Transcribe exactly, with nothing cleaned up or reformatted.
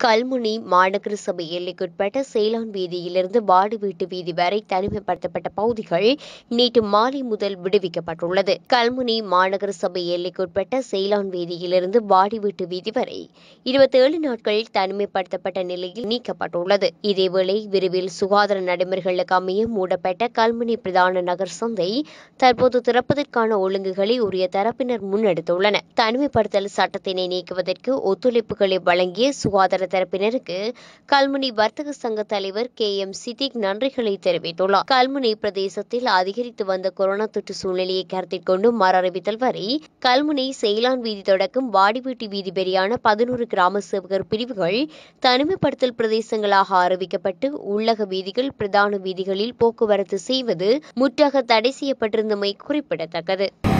கல்முனை மாநகர சபை எல்லைக்குட்பட்ட சேலான் வீதியிலிருந்து வாடிவீட்டு வீதி வரை தனிமைப்படுத்தப்பட்ட பகுதிகள் நேற்று மாலை முதல் விடுவிக்கப்பட்டுள்ளது. கல்முனை மாநகர சபை எல்லைக்குட்பட்ட சேலான் வீதியிலிருந்து வாடிவீட்டு வீதி வரை இருபத்தி ஏழு நாட்கள் தனிமைப்படுத்தப்பட்ட நிலையில் நீக்கப்பட்டுள்ளது. இதேவேளை விரைவில் சுகாதார நடைமுறைகளுக்கு அமைய மூடப்பட்ட கல்முனை பிரதான நகர் சந்தை தற்போது திறப்பதற்கான ஒழுங்குகளை உரிய தரப்பினர் முன்னெடுத்துள்ளனர். தனிமைப்படுத்தல் சட்டத்தினை நீக்குவதற்கு ஒத்துழைப்புகளை வழங்கிய சுகாதார தரப்பினருக்கு கல்முனை வர்த்தக சங்க தலைவர் கே எம் சித்திக் நன்றிகளை தெரிவித்துள்ளார். கல்முனை பிரதேசத்தில் அதிகரித்து வந்த கொரோனா தொற்று சூழ்நிலையை கருத்தில் கொண்டு மறுஅறிவித்தல் வரை கல்முனை சேலான் வீதி தொடக்கம் வாடிவீட்டு வீதி வரையான பதினோரு கிராம சேவகர் பிரிவுகள் தனிமைப்படுத்தல் பிரதேசங்களாக அறிவிக்கப்பட்டு உள்ளக வீதிகள் பிரதான வீதிகளில் போக்குவரத்து செய்வது முற்றாக தடை செய்யப்பட்டிருந்தமை குறிப்பிடத்தக்கது.